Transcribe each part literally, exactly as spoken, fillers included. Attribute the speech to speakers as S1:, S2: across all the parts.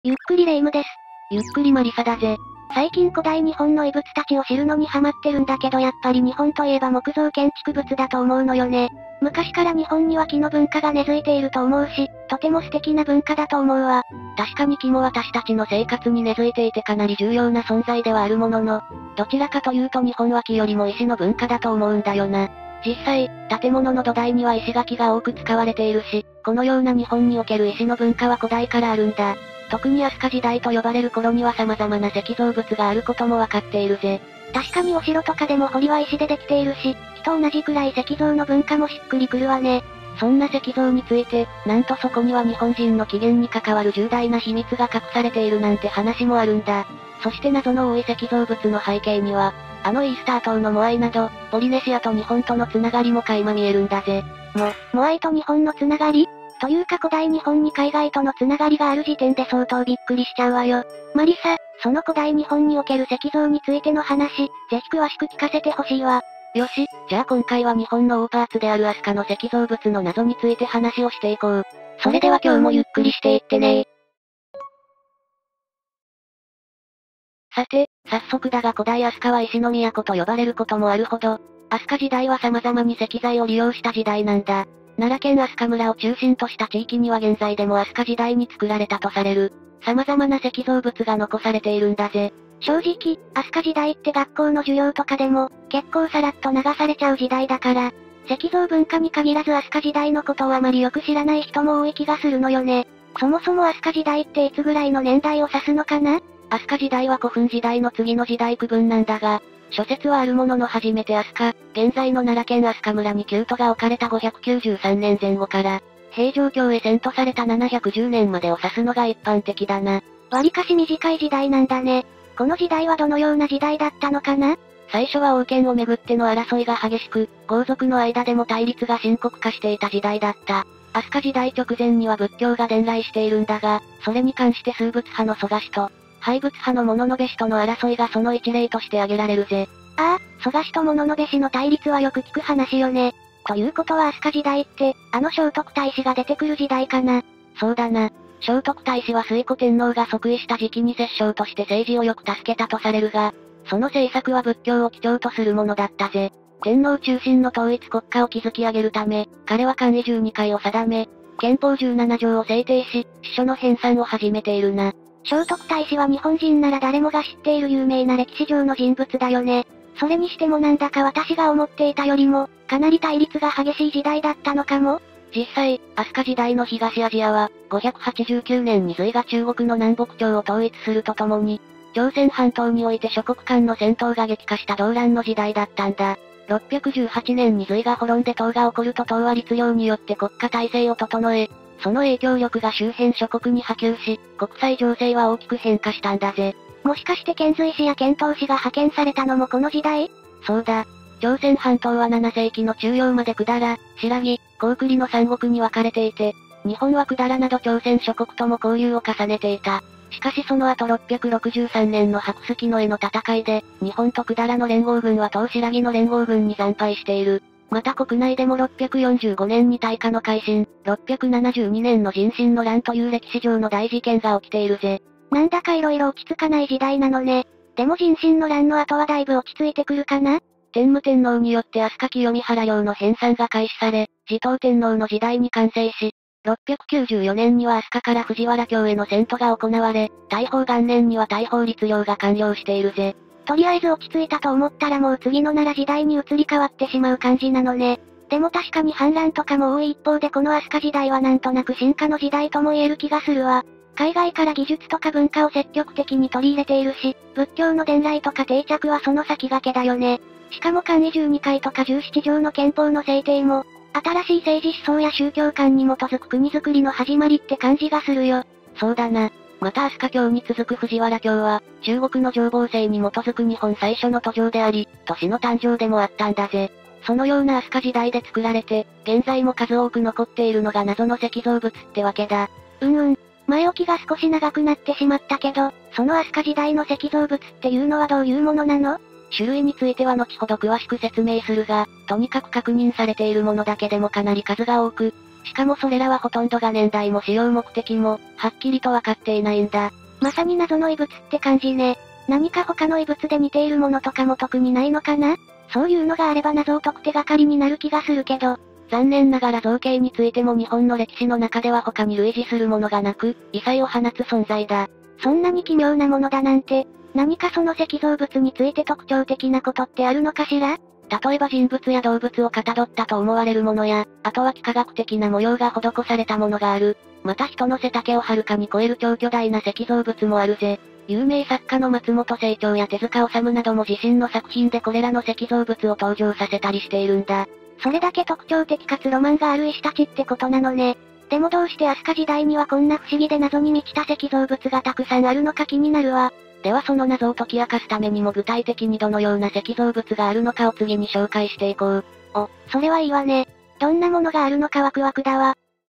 S1: ゆっくりレ夢ムです。
S2: ゆっくりマリサだぜ。
S1: 最近古代日本の遺物たちを知るのにハマってるんだけどやっぱり日本といえば木造建築物だと思うのよね。昔から日本には木の文化が根付いていると思うし、とても素敵な文化だと思うわ。
S2: 確かに木も私たちの生活に根付いていてかなり重要な存在ではあるものの、どちらかというと日本は木よりも石の文化だと思うんだよな。実際、建物の土台には石垣が多く使われているし、このような日本における石の文化は古代からあるんだ。特に飛鳥時代と呼ばれる頃には様々な石造物があることもわかっているぜ。
S1: 確かにお城とかでも堀は石でできているし、木と同じくらい石造の文化もしっくりくるわね。
S2: そんな石像について、なんとそこには日本人の起源に関わる重大な秘密が隠されているなんて話もあるんだ。そして謎の多い石造物の背景には、あのイースター島のモアイなど、ポリネシアと日本とのつながりも垣間見えるんだぜ。
S1: も、モアイと日本のつながりというか古代日本に海外とのつながりがある時点で相当びっくりしちゃうわよ。マリサ、その古代日本における石像についての話、ぜひ詳しく聞かせてほしいわ。
S2: よし、じゃあ今回は日本の大パーツである飛鳥の石造物の謎について話をしていこう。
S1: それでは今日もゆっくりしていってね。
S2: さて、早速だが古代飛鳥は石の都と呼ばれることもあるほど、飛鳥時代は様々に石材を利用した時代なんだ。奈良県飛鳥村を中心とした地域には現在でも飛鳥時代に作られたとされる、様々な石造物が残されているんだぜ。
S1: 正直、飛鳥時代って学校の授業とかでも、結構さらっと流されちゃう時代だから、石造文化に限らず飛鳥時代のことをあまりよく知らない人も多い気がするのよね。そもそも飛鳥時代っていつぐらいの年代を指すのかな？
S2: 飛鳥時代は古墳時代の次の時代区分なんだが、諸説はあるものの初めて飛鳥、現在の奈良県飛鳥村に宮都が置かれたごひゃくきゅうじゅうさんねんぜん後から、平城京へ遷都されたななひゃくじゅうねんまでを指すのが一般的だな。
S1: わりかし短い時代なんだね。この時代はどのような時代だったのかな？
S2: 最初は王権をめぐっての争いが激しく、豪族の間でも対立が深刻化していた時代だった。飛鳥時代直前には仏教が伝来しているんだが、それに関して数仏派の蘇我氏と、廃仏派の物部氏との争いがその一例として挙げられるぜ。
S1: ああ、蘇我氏と物部氏の対立はよく聞く話よね。ということは飛鳥時代って、あの聖徳太子が出てくる時代かな。
S2: そうだな。聖徳太子は推古天皇が即位した時期に摂政として政治をよく助けたとされるが、その政策は仏教を基調とするものだったぜ。天皇中心の統一国家を築き上げるため、彼は簡易じゅうにかいを定め、憲法じゅうななじょうを制定し、司書の編纂を始めているな。
S1: 聖徳太子は日本人なら誰もが知っている有名な歴史上の人物だよね。それにしてもなんだか私が思っていたよりも、かなり対立が激しい時代だったのかも。
S2: 実際、飛鳥時代の東アジアは、ごひゃくはちじゅうきゅうねんに隋が中国の南北朝を統一するとともに、朝鮮半島において諸国間の戦闘が激化した動乱の時代だったんだ。ろっぴゃくじゅうはちねんに隋が滅んで唐が起こると唐は律令によって国家体制を整え、その影響力が周辺諸国に波及し、国際情勢は大きく変化したんだぜ。
S1: もしかして遣隋使や遣唐使が派遣されたのもこの時代？
S2: そうだ。朝鮮半島はななせいきの中葉まで百済、新羅、高句麗の三国に分かれていて、日本は百済など朝鮮諸国とも交流を重ねていた。しかしその後ろっぴゃくろくじゅうさんねんの白月の絵の戦いで、日本と百済の連合軍は東新羅の連合軍に惨敗している。また国内でもろっぴゃくよんじゅうごねんに大化の改新、ろっぴゃくななじゅうにねんの人心の乱という歴史上の大事件が起きているぜ。
S1: なんだか色々落ち着かない時代なのね。でも人心の乱の後はだいぶ落ち着いてくるかな？
S2: 天武天皇によって飛鳥清見原領の編纂が開始され、持統天皇の時代に完成し、ろっぴゃくきゅうじゅうよねんには飛鳥から藤原京への遷都が行われ、大宝元年には大宝律令が完了しているぜ。
S1: とりあえず落ち着いたと思ったらもう次の奈良時代に移り変わってしまう感じなのね。でも確かに反乱とかも多い一方でこの飛鳥時代はなんとなく進化の時代とも言える気がするわ。海外から技術とか文化を積極的に取り入れているし、仏教の伝来とか定着はその先駆けだよね。しかも簡易じゅうにかいとかじゅうななじょうの憲法の制定も、新しい政治思想や宗教観に基づく国づくりの始まりって感じがするよ。
S2: そうだな。また飛鳥京に続く藤原京は、中国の情報制に基づく日本最初の途上であり、都市の誕生でもあったんだぜ。そのような飛鳥時代で作られて、現在も数多く残っているのが謎の石造物ってわけだ。
S1: うんうん。前置きが少し長くなってしまったけど、その飛鳥時代の石造物っていうのはどういうものなの？
S2: 種類については後ほど詳しく説明するが、とにかく確認されているものだけでもかなり数が多く、 しかもそれらはほとんどが年代も使用目的も、はっきりとわかっていないんだ。
S1: まさに謎の遺物って感じね。何か他の遺物で似ているものとかも特にないのかな？そういうのがあれば謎を解く手がかりになる気がするけど。
S2: 残念ながら造形についても日本の歴史の中では他に類似するものがなく、異彩を放つ存在だ。
S1: そんなに奇妙なものだなんて、何かその石造物について特徴的なことってあるのかしら？
S2: 例えば人物や動物をかたどったと思われるものや、あとは幾何学的な模様が施されたものがある。また人の背丈をはるかに超える超巨大な石造物もあるぜ。有名作家の松本清張や手塚治虫なども自身の作品でこれらの石造物を登場させたりしているんだ。
S1: それだけ特徴的かつロマンがある石たちってことなのね。でもどうして飛鳥時代にはこんな不思議で謎に満ちた石造物がたくさんあるのか気になるわ。
S2: ではその謎を解き明かすためにも具体的にどのような石造物があるのかを次に紹介していこう。
S1: お、それはいいわね。どんなものがあるのかワクワクだわ。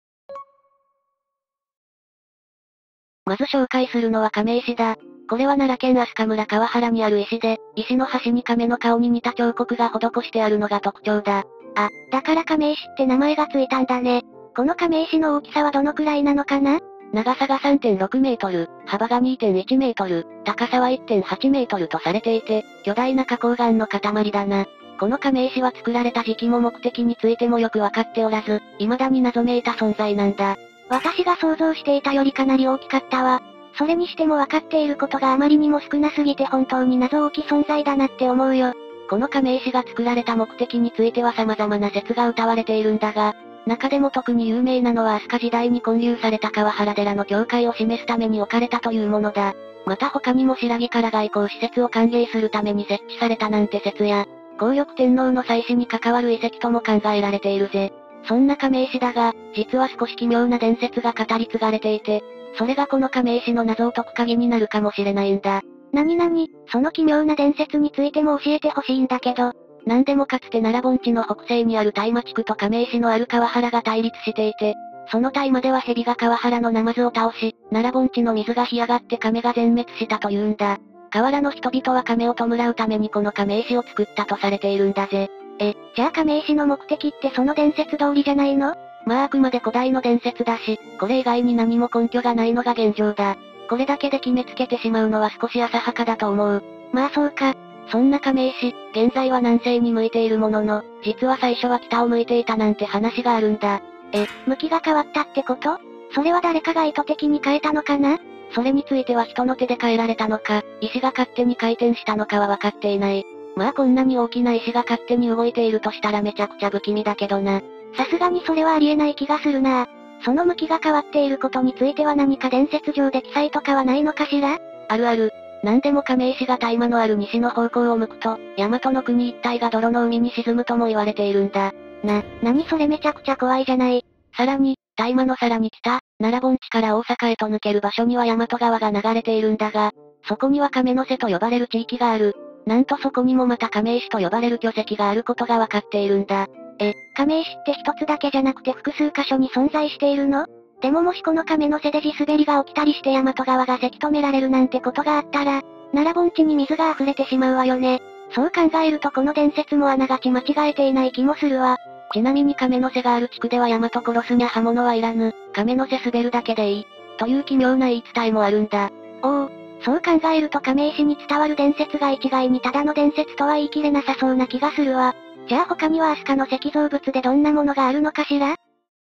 S2: まず紹介するのは亀石だ。これは奈良県飛鳥村川原にある石で、石の端に亀の顔に似た彫刻が施してあるのが特徴だ。
S1: あ、だから亀石って名前がついたんだね。この亀石の大きさはどのくらいなのかな？
S2: 長さが さんてんろくメートル、幅が にてんいちメートル、高さは いってんはちメートルとされていて、巨大な花崗岩の塊だな。この亀石は作られた時期も目的についてもよくわかっておらず、未だに謎めいた存在なんだ。
S1: 私が想像していたよりかなり大きかったわ。それにしてもわかっていることがあまりにも少なすぎて本当に謎多き存在だなって思うよ。
S2: この亀石が作られた目的については様々な説が謳われているんだが、中でも特に有名なのは飛鳥時代に建立された川原寺の境界を示すために置かれたというものだ。また他にも白木から外交施設を歓迎するために設置されたなんて説や、皇力天皇の祭祀に関わる遺跡とも考えられているぜ。そんな亀石だが、実は少し奇妙な伝説が語り継がれていて、それがこの亀石の謎を解く鍵になるかもしれないんだ。
S1: なになに、その奇妙な伝説についても教えてほしいんだけど。
S2: なんでもかつて奈良盆地の北西にある大麻地区と亀石のある川原が対立していて、その大麻では蛇が川原のナマズを倒し、奈良盆地の水が干上がって亀が全滅したというんだ。河原の人々は亀を弔うためにこの亀石を作ったとされているんだぜ。
S1: え、じゃあ亀石の目的ってその伝説通りじゃないの？
S2: まああくまで古代の伝説だし、これ以外に何も根拠がないのが現状だ。これだけで決めつけてしまうのは少し浅はかだと思う。
S1: まあそうか。
S2: そんな亀石、現在は南西に向いているものの、実は最初は北を向いていたなんて話があるんだ。
S1: え、向きが変わったってこと？それは誰かが意図的に変えたのかな？
S2: それについては人の手で変えられたのか、石が勝手に回転したのかは分かっていない。まあこんなに大きな石が勝手に動いているとしたらめちゃくちゃ不気味だけどな。
S1: さすがにそれはありえない気がするな。その向きが変わっていることについては何か伝説上で記載とかはないのかしら？
S2: あるある。なんでも亀石が大麻のある西の方向を向くと、大和の国一帯が泥の海に沈むとも言われているんだ。
S1: な、なにそれめちゃくちゃ怖いじゃない。
S2: さらに、大麻のさらに北、奈良盆地から大阪へと抜ける場所には大和川が流れているんだが、そこには亀の瀬と呼ばれる地域がある。なんとそこにもまた亀石と呼ばれる巨石があることがわかっているんだ。
S1: え、亀石って一つだけじゃなくて複数箇所に存在しているの？でももしこの亀の瀬で地滑りが起きたりして大和川がせき止められるなんてことがあったら、奈良盆地に水が溢れてしまうわよね。そう考えるとこの伝説もあながち間違えていない気もするわ。
S2: ちなみに亀の瀬がある地区では大和殺すにゃ刃物はいらぬ、亀の瀬滑るだけでいい、という奇妙な言い伝えもあるんだ。
S1: おお、そう考えると亀石に伝わる伝説が一概にただの伝説とは言い切れなさそうな気がするわ。じゃあ他には飛鳥の石造物でどんなものがあるのかしら？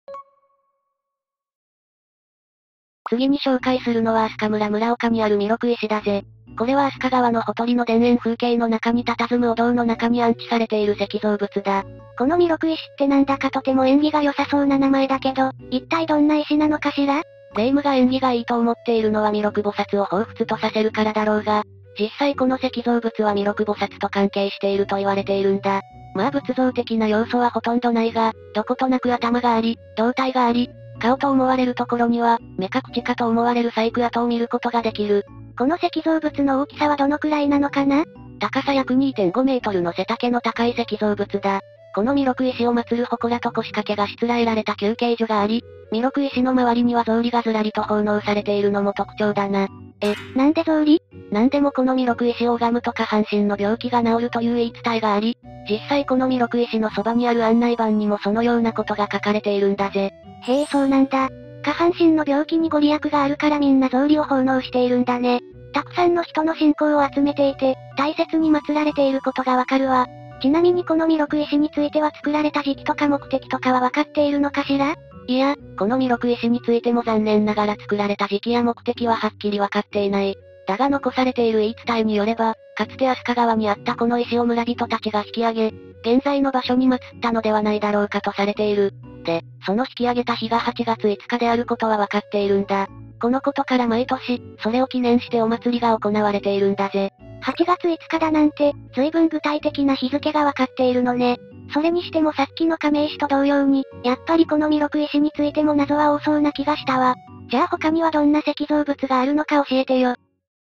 S2: 次に紹介するのは飛鳥村村岡にある弥勒石だぜ。これは飛鳥川のほとりの田園風景の中に佇むお堂の中に安置されている石造物だ。
S1: この弥勒石ってなんだかとても縁起が良さそうな名前だけど、一体どんな石なのかしら？
S2: 霊夢が縁起がいいと思っているのは弥勒菩薩を彷彿とさせるからだろうが、実際この石造物は弥勒菩薩と関係していると言われているんだ。まあ仏像的な要素はほとんどないが、どことなく頭があり、胴体があり、顔と思われるところには、目か口かと思われる細工跡を見ることができる。
S1: この石造物の大きさはどのくらいなのかな？
S2: 高さ約 にてんごメートルの背丈の高い石造物だ。この弥勒石を祀る祠と腰掛けがしつらえられた休憩所があり、弥勒石の周りには草履がずらりと奉納されているのも特徴だな。
S1: え、なんで草履？
S2: なんでもこの弥勒石を拝むと下半身の病気が治るという言い伝えがあり、実際この弥勒石のそばにある案内板にもそのようなことが書かれているんだぜ。
S1: へえ、そうなんだ。下半身の病気にご利益があるからみんな草履を奉納しているんだね。たくさんの人の信仰を集めていて、大切に祀られていることがわかるわ。ちなみにこの弥勒石については作られた時期とか目的とかはわかっているのかしら？
S2: いや、この弥勒石についても残念ながら作られた時期や目的ははっきりわかっていない。だが残されている言い伝えによれば、かつて飛鳥川にあったこの石を村人たちが引き上げ、現在の場所に祀ったのではないだろうかとされている。で、その引き上げた日がはちがついつかであることはわかっているんだ。このことから毎年、それを記念してお祭りが行われているんだぜ。
S1: はちがついつかだなんて、随分具体的な日付がわかっているのね。それにしてもさっきの亀石と同様に、やっぱりこの弥勒石についても謎は多そうな気がしたわ。じゃあ他にはどんな石造物があるのか教えてよ。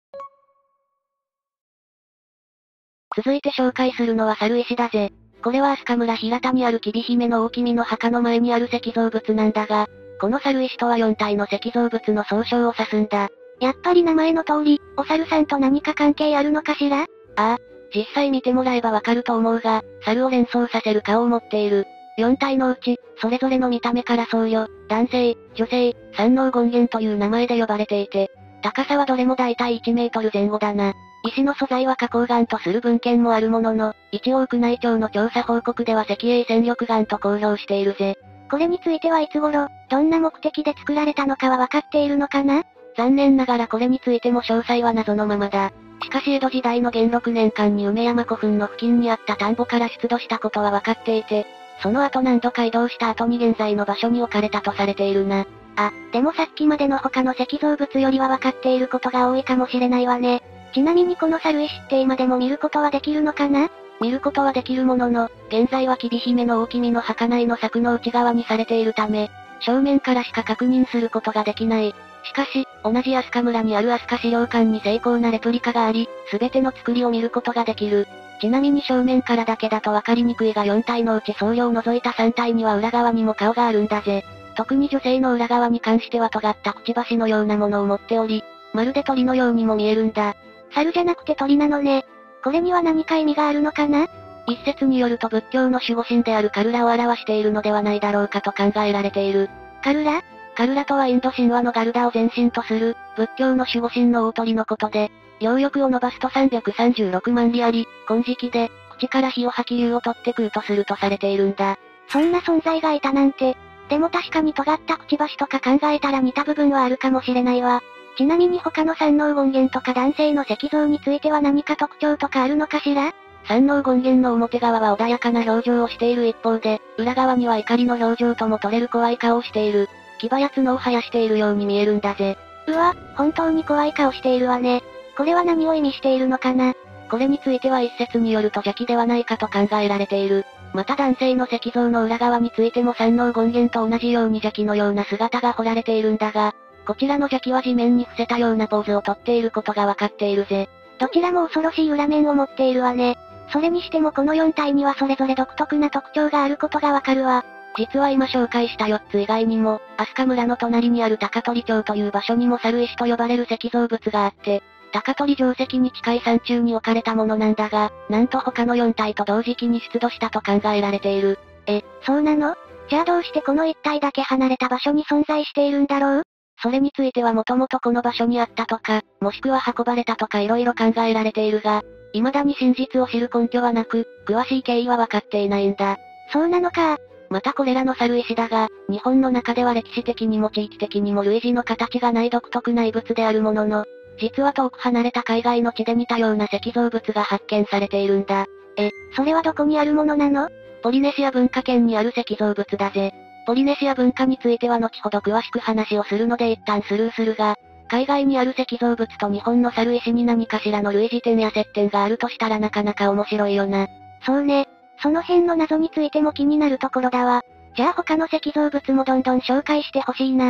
S2: 続いて紹介するのは猿石だぜ。これは飛鳥村平田にある吉備姫の大君の墓の前にある石造物なんだが、この猿石とはよん体の石造物の総称を指すんだ。
S1: やっぱり名前の通り、お猿さんと何か関係あるのかしら？あ
S2: あ、実際見てもらえばわかると思うが、猿を連想させる顔を持っている。よん体のうち、それぞれの見た目から僧侶、男性、女性、三王権現という名前で呼ばれていて、高さはどれもだいたいいちメートル前後だな。石の素材は花崗岩とする文献もあるものの、一応宮内庁の調査報告では石英戦力岩と公表しているぜ。
S1: これについてはいつ頃、どんな目的で作られたのかはわかっているのかな？
S2: 残念ながらこれについても詳細は謎のままだ。しかし江戸時代の元禄年間に梅山古墳の付近にあった田んぼから出土したことはわかっていて、その後何度か移動した後に現在の場所に置かれたとされているな。
S1: あ、でもさっきまでの他の石造物よりはわかっていることが多いかもしれないわね。ちなみにこの猿石って今でも見ることはできるのかな？
S2: 見ることはできるものの、現在は吉備姫の大君の墓内の柵の内側にされているため、正面からしか確認することができない。しかし、同じ飛鳥村にある飛鳥資料館に精巧なレプリカがあり、すべての作りを見ることができる。ちなみに正面からだけだとわかりにくいがよん体のうち僧侶を除いたさん体には裏側にも顔があるんだぜ。特に女性の裏側に関しては尖ったくちばしのようなものを持っており、まるで鳥のようにも見えるんだ。
S1: 猿じゃなくて鳥なのね。これには何か意味があるのかな？
S2: 一説によると仏教の守護神であるカルラを表しているのではないだろうかと考えられている。
S1: カルラ？
S2: カルラとはインド神話のガルダを前身とする、仏教の守護神の大鳥のことで、両翼を伸ばすとさんびゃくさんじゅうろくまん里あり、金色で、口から火を吐き竜を取って食うとするとされているんだ。
S1: そんな存在がいたなんて。でも確かに尖ったくちばしとか考えたら似た部分はあるかもしれないわ。ちなみに他の三王権現とか男性の石像については何か特徴とかあるのかしら？
S2: 三王権現の表側は穏やかな表情をしている一方で、裏側には怒りの表情とも取れる怖い顔をしている。牙や角を生やしているように見えるんだぜ。
S1: うわ、本当に怖い顔しているわね。これは何を意味しているのかな？
S2: これについては一説によると邪気ではないかと考えられている。また男性の石像の裏側についても三王権現と同じように邪気のような姿が彫られているんだが、こちらの邪気は地面に伏せたようなポーズをとっていることがわかっているぜ。
S1: どちらも恐ろしい裏面を持っているわね。それにしてもこのよん体にはそれぞれ独特な特徴があることがわかるわ。
S2: 実は今紹介したよっつ以外にも、飛鳥村の隣にある高取町という場所にも猿石と呼ばれる石造物があって、高取城跡に近い山中に置かれたものなんだが、なんと他のよん体と同時期に出土したと考えられている。
S1: え、そうなの？じゃあどうしてこのいち体だけ離れた場所に存在しているんだろう？
S2: それについてはもともとこの場所にあったとか、もしくは運ばれたとか色々考えられているが、未だに真実を知る根拠はなく、詳しい経緯はわかっていないんだ。
S1: そうなのか。
S2: またこれらの猿石だが、日本の中では歴史的にも地域的にも類似の形がない独特な遺物であるものの、実は遠く離れた海外の地で似たような石造物が発見されているんだ。
S1: え、それはどこにあるものなの？
S2: ポリネシア文化圏にある石造物だぜ。ポリネシア文化については後ほど詳しく話をするので一旦スルーするが、海外にある石造物と日本の猿石に何かしらの類似点や接点があるとしたらなかなか面白いよな。
S1: そうね。その辺の謎についても気になるところだわ。じゃあ他の石造物もどんどん紹介してほしいな。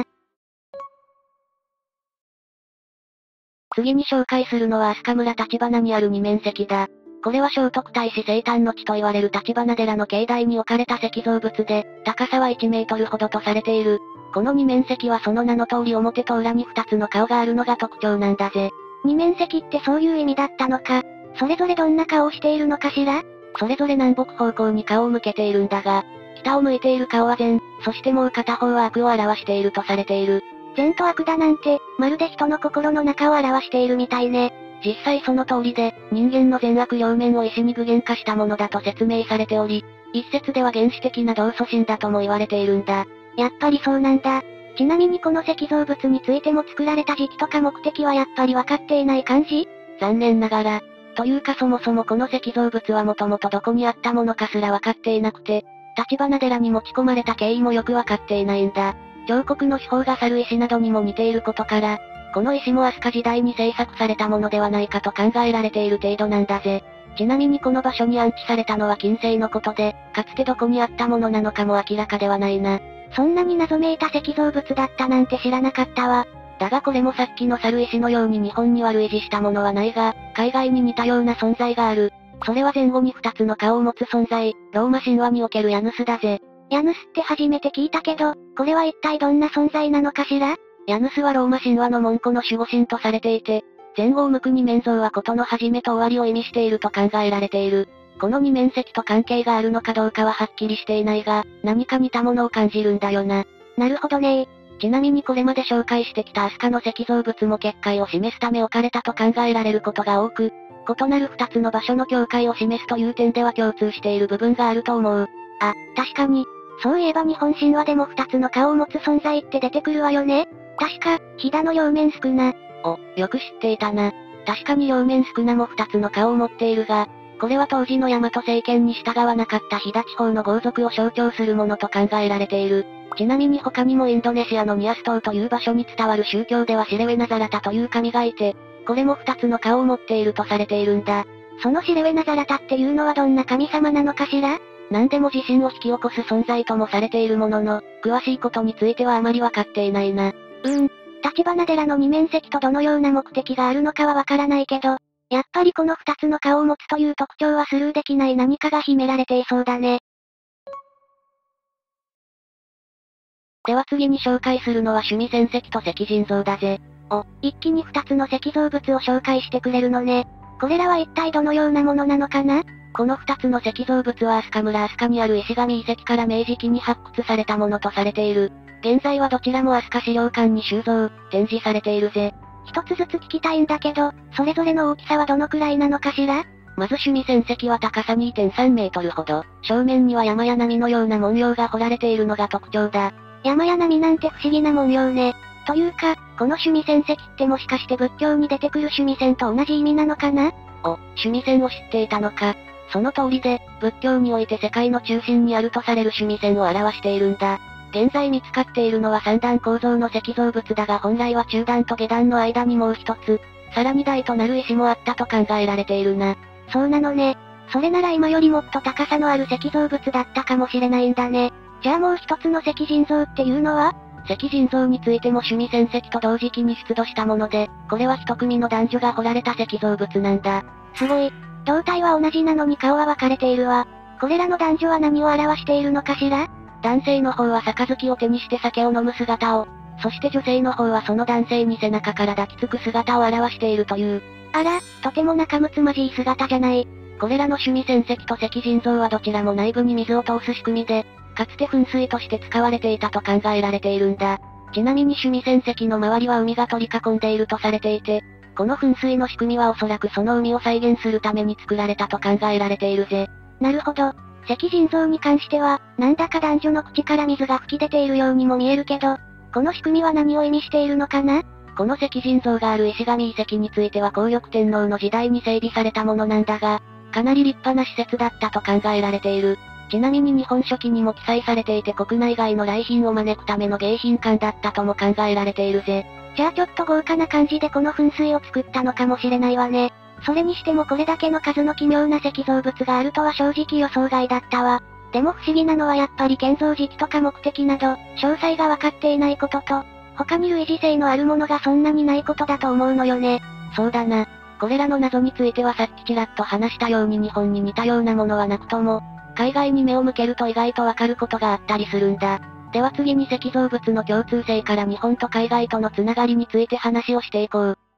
S2: 次に紹介するのは飛鳥村立花にある二面石だ。これは聖徳太子生誕の地と言われる立花寺の境内に置かれた石造物で、高さはいちメートルほどとされている。 この二面石はその名の通り表と裏に二つの顔があるのが特徴なんだぜ。
S1: 二面石ってそういう意味だったのか。それぞれどんな顔をしているのかしら？
S2: それぞれ南北方向に顔を向けているんだが、北を向いている顔は善、そしてもう片方は悪を表しているとされている。
S1: 善と悪だなんて、まるで人の心の中を表しているみたいね。
S2: 実際その通りで、人間の善悪両面を石に具現化したものだと説明されており、一説では原始的な同祖神だとも言われているんだ。
S1: やっぱりそうなんだ。ちなみにこの石造物についても作られた時期とか目的はやっぱり分かっていない感じ？
S2: 残念ながら。というかそもそもこの石造物はもともとどこにあったものかすら分かっていなくて、立花寺に持ち込まれた経緯もよく分かっていないんだ。彫刻の手法が猿石などにも似ていることから、この石も飛鳥時代に制作されたものではないかと考えられている程度なんだぜ。ちなみにこの場所に安置されたのは近世のことで、かつてどこにあったものなのかも明らかではないな。
S1: そんなに謎めいた石造物だったなんて知らなかったわ。
S2: だがこれもさっきの猿石のように日本には類似したものはないが、海外に似たような存在がある。それは前後に二つの顔を持つ存在、ローマ神話におけるヤヌスだぜ。
S1: ヤヌスって初めて聞いたけど、これは一体どんな存在なのかしら？
S2: ヤヌスはローマ神話の門戸の守護神とされていて、前後を向く二面像は事の始めと終わりを意味していると考えられている。この二面石と関係があるのかどうかははっきりしていないが、何か似たものを感じるんだよな。
S1: なるほどね。
S2: ちなみにこれまで紹介してきた飛鳥の石造物も結界を示すため置かれたと考えられることが多く、異なる二つの場所の境界を示すという点では共通している部分があると思う。
S1: あ、確かに。そういえば日本神話でも二つの顔を持つ存在って出てくるわよね。確か、飛騨の両面宿儺。
S2: お、よく知っていたな。確かに両面宿儺も二つの顔を持っているが、これは当時の大和政権に従わなかった飛騨地方の豪族を象徴するものと考えられている。ちなみに他にもインドネシアのニアス島という場所に伝わる宗教ではシレウェナザラタという神がいて、これも二つの顔を持っているとされているんだ。
S1: そのシレウェナザラタっていうのはどんな神様なのかしら？
S2: 何でも地震を引き起こす存在ともされているものの、詳しいことについてはあまりわかっていないな。
S1: うーん。立花寺の二面石とどのような目的があるのかはわからないけど、やっぱりこの二つの顔を持つという特徴はスルーできない何かが秘められていそうだね。
S2: では次に紹介するのは趣味戦石と石人像だぜ。
S1: お、一気に二つの石造物を紹介してくれるのね。これらは一体どのようなものなのかな？
S2: この二つの石造物は飛鳥村飛鳥にある石神遺跡から明治期に発掘されたものとされている。現在はどちらも飛鳥資料館に収蔵、展示されているぜ。
S1: 一つずつ聞きたいんだけど、それぞれの大きさはどのくらいなのかしら？
S2: まず趣味戦石は高さ にてんさんメートルほど、正面には山や波のような文様が彫られているのが特徴だ。
S1: 山や波なんて不思議な文様ね。というか、この趣味戦石ってもしかして仏教に出てくる趣味線と同じ意味なのかな？
S2: お、趣味線を知っていたのか。その通りで、仏教において世界の中心にあるとされる趣味線を表しているんだ。現在見つかっているのは三段構造の石造物だが本来は中段と下段の間にもう一つ、さらに台となる石もあったと考えられているな。
S1: そうなのね。それなら今よりもっと高さのある石造物だったかもしれないんだね。じゃあもう一つの石人像っていうのは？
S2: 石人像についても趣味戦石と同時期に出土したもので、これは一組の男女が彫られた石造物なんだ。
S1: すごい。胴体は同じなのに顔は分かれているわ。これらの男女は何を表しているのかしら？
S2: 男性の方は杯を手にして酒を飲む姿を、そして女性の方はその男性に背中から抱きつく姿を表しているという。
S1: あら、とても仲睦まじい姿じゃない。
S2: これらの趣味戦石と石人像はどちらも内部に水を通す仕組みで、かつて噴水として使われていたと考えられているんだ。ちなみに趣味戦石の周りは海が取り囲んでいるとされていて、この噴水の仕組みはおそらくその海を再現するために作られたと考えられているぜ。
S1: なるほど。石人像に関しては、なんだか男女の口から水が吹き出ているようにも見えるけど、この仕組みは何を意味しているのかな？
S2: この石人像がある石神遺跡については皇禄天皇の時代に整備されたものなんだが、かなり立派な施設だったと考えられている。ちなみに日本書紀にも記載されていて国内外の来賓を招くための迎賓館だったとも考えられているぜ。
S1: じゃあちょっと豪華な感じでこの噴水を作ったのかもしれないわね。それにしてもこれだけの数の奇妙な石造物があるとは正直予想外だったわ。でも不思議なのはやっぱり建造時期とか目的など、詳細がわかっていないことと、他に類似性のあるものがそんなにないことだと思うのよね。
S2: そうだな。これらの謎についてはさっきちらっと話したように日本に似たようなものはなくとも、海外に目を向けると意外とわかることがあったりするんだ。 では次に石造物の共通性から日本と海外とのつながりについて話をしていこう。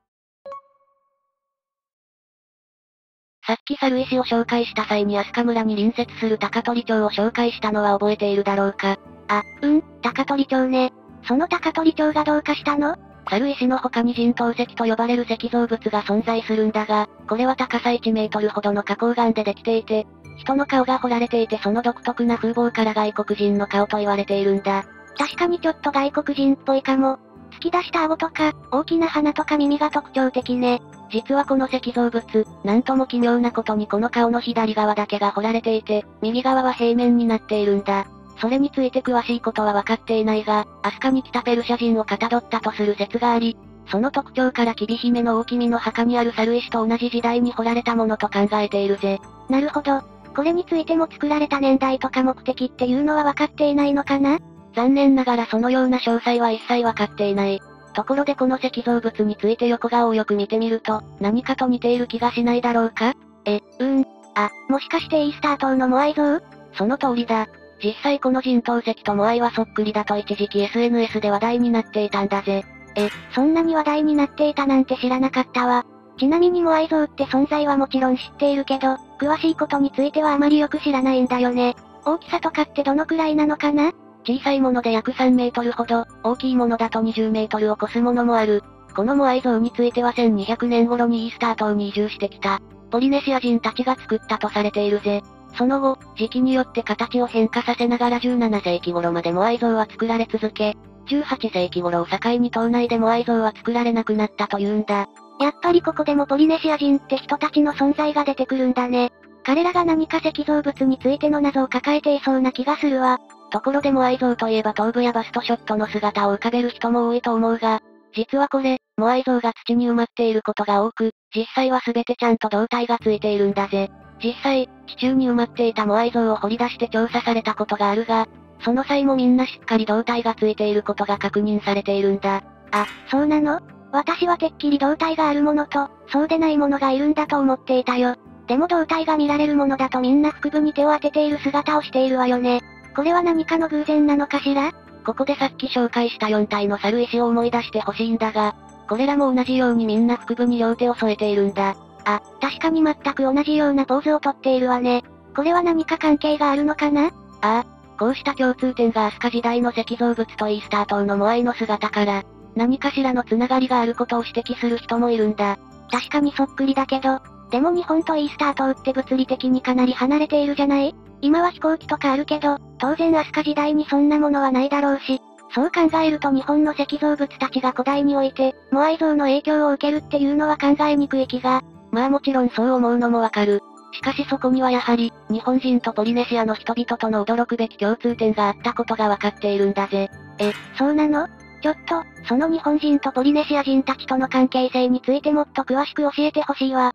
S2: さっき猿石を紹介した際に飛鳥村に隣接する高取町を紹介したのは覚えているだろうか。
S1: あ、うん、高取町ね。その高取町がどうかしたの？
S2: 猿石の他に人頭石と呼ばれる石造物が存在するんだが、これは高さいちメートルほどの花崗岩でできていて、人の顔が彫られていてその独特な風貌から外国人の顔と言われているんだ。
S1: 確かにちょっと外国人っぽいかも。突き出した顎とか、大きな鼻とか耳が特徴的ね。
S2: 実はこの石造物、なんとも奇妙なことにこの顔の左側だけが彫られていて、右側は平面になっているんだ。それについて詳しいことは分かっていないが、飛鳥に来たペルシャ人をかたどったとする説があり、その特徴から吉備姫の大君の墓にある猿石と同じ時代に彫られたものと考えているぜ。
S1: なるほど。これについても作られた年代とか目的っていうのは分かっていないのかな？
S2: 残念ながらそのような詳細は一切分かっていない。ところでこの石造物について横顔をよく見てみると、何かと似ている気がしないだろうか？
S1: え、うーん。あ、もしかしてイースター島のモアイ像？
S2: その通りだ。実際この人頭石とモアイはそっくりだと一時期 エスエヌエス で話題になっていたんだぜ。
S1: え、そんなに話題になっていたなんて知らなかったわ。ちなみにモアイ像って存在はもちろん知っているけど、詳しいことについてはあまりよく知らないんだよね。大きさとかってどのくらいなのかな？
S2: 小さいもので約さんメートルほど、大きいものだとにじゅうメートルを超すものもある。このモアイ像についてはせんにひゃくねん頃にイースター島に移住してきた、ポリネシア人たちが作ったとされているぜ。その後、時期によって形を変化させながらじゅうななせいき頃までモアイ像は作られ続け、じゅうはっせいき頃を境に島内でモアイ像は作られなくなったというんだ。
S1: やっぱりここでもポリネシア人って人たちの存在が出てくるんだね。彼らが何か石造物についての謎を抱えていそうな気がするわ。
S2: ところでモアイ像といえば頭部やバストショットの姿を浮かべる人も多いと思うが、実はこれ、モアイ像が土に埋まっていることが多く、実際は全てちゃんと胴体がついているんだぜ。実際、地中に埋まっていたモアイ像を掘り出して調査されたことがあるが、その際もみんなしっかり胴体がついていることが確認されているんだ。
S1: あ、そうなの？私はてっきり胴体があるものと、そうでないものがいるんだと思っていたよ。でも胴体が見られるものだとみんな腹部に手を当てている姿をしているわよね。これは何かの偶然なのかしら？
S2: ここでさっき紹介したよん体の猿石を思い出してほしいんだが、これらも同じようにみんな腹部に両手を添えているんだ。
S1: あ、確かに全く同じようなポーズをとっているわね。これは何か関係があるのかな？あ
S2: あ、こうした共通点が飛鳥時代の石造物とイースター島のモアイの姿から、何かしらのつながりがあることを指摘する人もいるんだ。
S1: 確かにそっくりだけど、でも日本とイースター島って物理的にかなり離れているじゃない？今は飛行機とかあるけど、当然飛鳥時代にそんなものはないだろうし、そう考えると日本の石造物たちが古代において、モアイ像の影響を受けるっていうのは考えにくい気が。
S2: まあもちろんそう思うのもわかる。しかしそこにはやはり、日本人とポリネシアの人々との驚くべき共通点があったことがわかっているんだぜ。
S1: え、そうなの？ちょっと、その日本人とポリネシア人たちとの関係性についてもっと詳しく教えてほしいわ。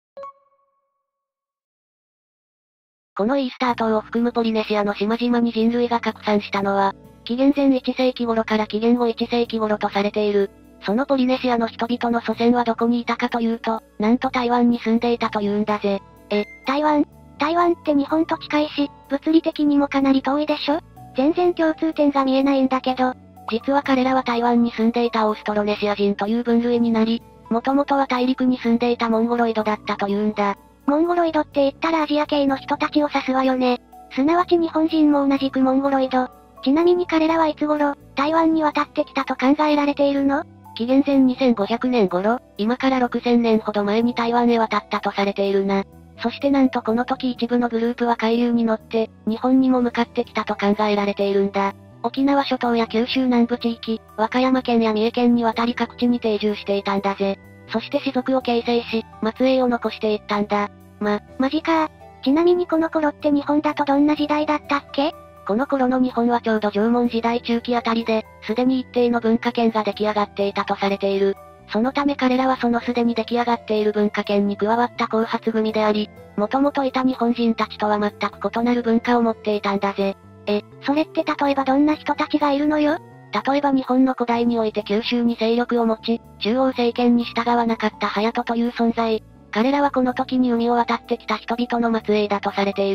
S2: このイースター島を含むポリネシアの島々に人類が拡散したのは、紀元前いちせいき頃から紀元後いちせいき頃とされている。そのポリネシアの人々の祖先はどこにいたかというと、なんと台湾に住んでいたというんだぜ。
S1: え、台湾？台湾って日本と近いし、物理的にもかなり遠いでしょ？全然共通点が見えないんだけど。
S2: 実は彼らは台湾に住んでいたオーストロネシア人という分類になり、もともとは大陸に住んでいたモンゴロイドだったというんだ。
S1: モンゴロイドって言ったらアジア系の人たちを指すわよね。すなわち日本人も同じくモンゴロイド。ちなみに彼らはいつ頃、台湾に渡ってきたと考えられているの？
S2: 紀元前にせんごひゃくねん頃、今からろくせんねんほど前に台湾へ渡ったとされているな。そしてなんとこの時一部のグループは海流に乗って、日本にも向かってきたと考えられているんだ。沖縄諸島や九州南部地域、和歌山県や三重県に渡り各地に定住していたんだぜ。そして氏族を形成し、末裔を残していったんだ。
S1: ま、マジか。ちなみにこの頃って日本だとどんな時代だったっけ？
S2: この頃の日本はちょうど縄文時代中期あたりで、すでに一定の文化圏が出来上がっていたとされている。そのため彼らはそのすでに出来上がっている文化圏に加わった後発組であり、もともといた日本人たちとは全く異なる文化を持っていたんだぜ。
S1: え、それって例えばどんな人たちがいるのよ？
S2: 例えば日本の古代において九州に勢力を持ち、中央政権に従わなかった隼人という存在。彼らはこの時に海を渡ってきた人々の末裔だとされている。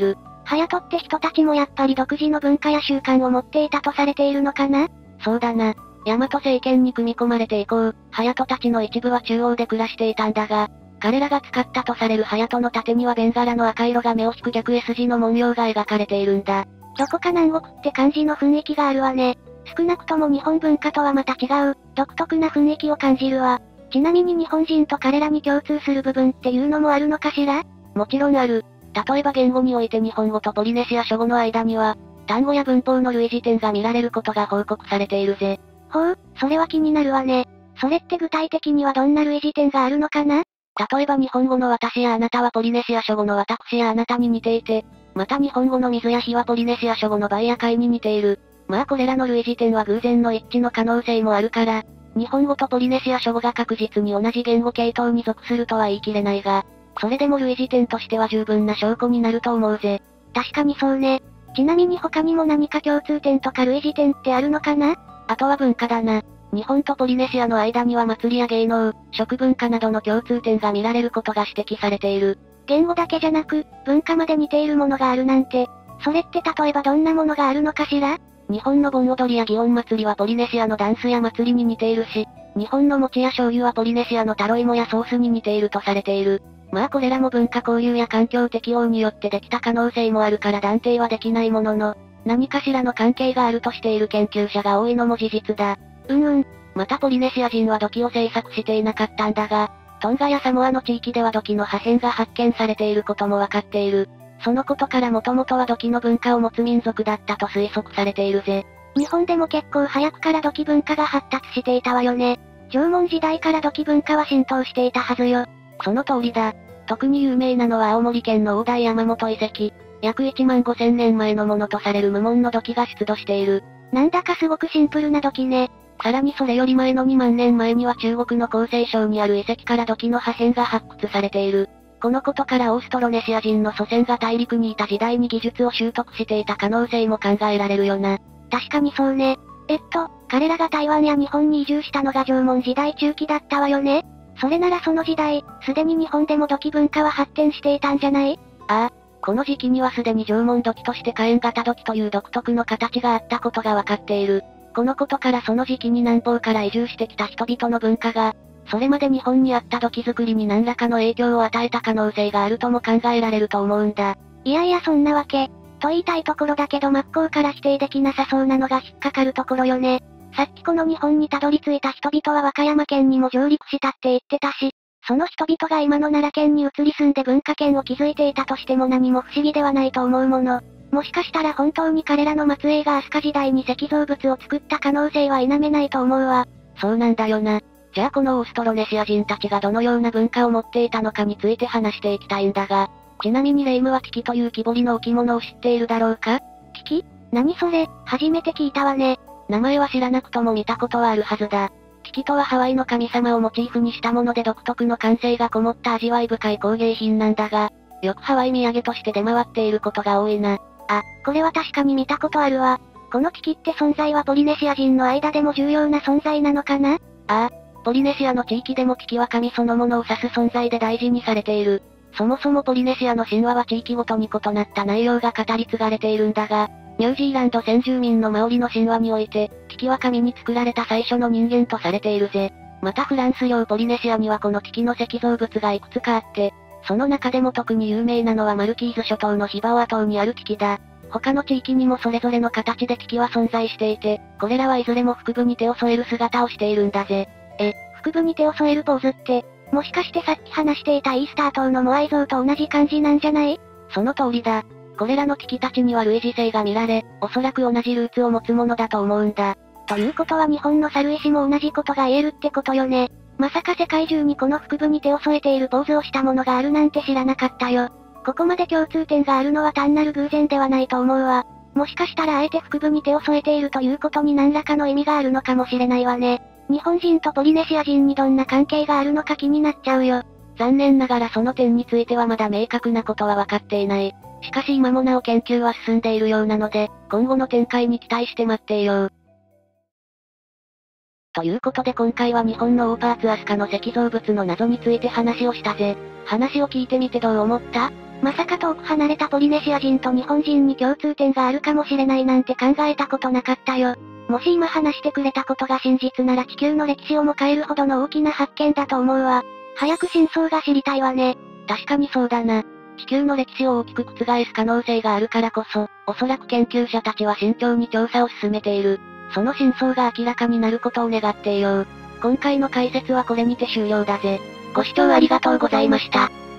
S1: ハヤトって人たちもやっぱり独自の文化や習慣を持っていたとされているのかな？
S2: そうだな。大和政権に組み込まれて以降、ハヤトたちの一部は中央で暮らしていたんだが、彼らが使ったとされるハヤトの盾にはベンガラの赤色が目を引く逆 S 字の文様が描かれているんだ。
S1: どこか南国って感じの雰囲気があるわね。少なくとも日本文化とはまた違う、独特な雰囲気を感じるわ。ちなみに日本人と彼らに共通する部分っていうのもあるのかしら？
S2: もちろんある。例えば言語において日本語とポリネシア諸語の間には、単語や文法の類似点が見られることが報告されているぜ。
S1: ほう、それは気になるわね。それって具体的にはどんな類似点があるのかな？
S2: 例えば日本語の私やあなたはポリネシア諸語の私やあなたに似ていて、また日本語の水や火はポリネシア諸語のバイや貝に似ている。まあこれらの類似点は偶然の一致の可能性もあるから、日本語とポリネシア諸語が確実に同じ言語系統に属するとは言い切れないが、それでも類似点としては十分な証拠になると思うぜ。
S1: 確かにそうね。ちなみに他にも何か共通点とか類似点ってあるのかな？
S2: あとは文化だな。日本とポリネシアの間には祭りや芸能、食文化などの共通点が見られることが指摘されている。
S1: 言語だけじゃなく、文化まで似ているものがあるなんて、それって例えばどんなものがあるのかしら？
S2: 日本の盆踊りや祇園祭りはポリネシアのダンスや祭りに似ているし、日本の餅や醤油はポリネシアのタロイモやソースに似ているとされている。まあこれらも文化交流や環境適応によってできた可能性もあるから断定はできないものの、何かしらの関係があるとしている研究者が多いのも事実だ。
S1: うんうん。
S2: またポリネシア人は土器を製作していなかったんだが、トンガやサモアの地域では土器の破片が発見されていることもわかっている。そのことからもともとは土器の文化を持つ民族だったと推測されているぜ。
S1: 日本でも結構早くから土器文化が発達していたわよね。縄文時代から土器文化は浸透していたはずよ。
S2: その通りだ。特に有名なのは青森県の大台山本遺跡。約いちまんごせんねんまえのものとされる無紋の土器が出土している。
S1: なんだかすごくシンプルな土器ね。
S2: さらにそれより前のにまんねんまえには中国の江西省にある遺跡から土器の破片が発掘されている。このことからオーストロネシア人の祖先が大陸にいた時代に技術を習得していた可能性も考えられるよな。
S1: 確かにそうね。えっと、彼らが台湾や日本に移住したのが縄文時代中期だったわよね。それならその時代、すでに日本でも土器文化は発展していたんじゃない？
S2: ああ、この時期にはすでに縄文土器として火炎型土器という独特の形があったことがわかっている。このことからその時期に南方から移住してきた人々の文化が、それまで日本にあった土器作りに何らかの影響を与えた可能性があるとも考えられると思うんだ。
S1: いやいやそんなわけ。と言いたいところだけど真っ向から否定できなさそうなのが引っかかるところよね。さっきこの日本にたどり着いた人々は和歌山県にも上陸したって言ってたし、その人々が今の奈良県に移り住んで文化圏を築いていたとしても何も不思議ではないと思うもの。もしかしたら本当に彼らの末裔が飛鳥時代に石造物を作った可能性は否めないと思うわ。
S2: そうなんだよな。じゃあこのオーストロネシア人たちがどのような文化を持っていたのかについて話していきたいんだが、ちなみにレイムはキキという木彫りの置物を知っているだろうか？
S1: キキ？何それ？初めて聞いたわね。
S2: 名前は知らなくとも見たことはあるはずだ。キキとはハワイの神様をモチーフにしたもので独特の感性がこもった味わい深い工芸品なんだが、よくハワイ土産として出回っていることが多いな。
S1: あ、これは確かに見たことあるわ。このキキって存在はポリネシア人の間でも重要な存在なのかな？
S2: ああ、ポリネシアの地域でもキキは神そのものを指す存在で大事にされている。そもそもポリネシアの神話は地域ごとに異なった内容が語り継がれているんだが、ニュージーランド先住民のマオリの神話において、キキは神に作られた最初の人間とされているぜ。またフランス領ポリネシアにはこのキキの石造物がいくつかあって、その中でも特に有名なのはマルキーズ諸島のヒバオア島にあるキキだ。他の地域にもそれぞれの形でキキは存在していて、これらはいずれも腹部に手を添える姿をしているんだぜ。
S1: え、腹部に手を添えるポーズって、もしかしてさっき話していたイースター島のモアイ像と同じ感じなんじゃない？
S2: その通りだ。これらのキキたちには類似性が見られ、おそらく同じルーツを持つものだと思うんだ。
S1: ということは日本の猿石も同じことが言えるってことよね。まさか世界中にこの腹部に手を添えているポーズをしたものがあるなんて知らなかったよ。ここまで共通点があるのは単なる偶然ではないと思うわ。もしかしたらあえて腹部に手を添えているということに何らかの意味があるのかもしれないわね。日本人とポリネシア人にどんな関係があるのか気になっちゃうよ。
S2: 残念ながらその点についてはまだ明確なことは分かっていない。しかし今もなお研究は進んでいるようなので、今後の展開に期待して待っていよう。ということで今回は日本のオーパーツアスカの石造物の謎について話をしたぜ。話を聞いてみてどう思った？
S1: まさか遠く離れたポリネシア人と日本人に共通点があるかもしれないなんて考えたことなかったよ。もし今話してくれたことが真実なら地球の歴史をも変えるほどの大きな発見だと思うわ。早く真相が知りたいわね。
S2: 確かにそうだな。地球の歴史を大きく覆す可能性があるからこそ、おそらく研究者たちは慎重に調査を進めている。その真相が明らかになることを願っていよう。今回の解説はこれにて終了だぜ。
S1: ご視聴ありがとうございました。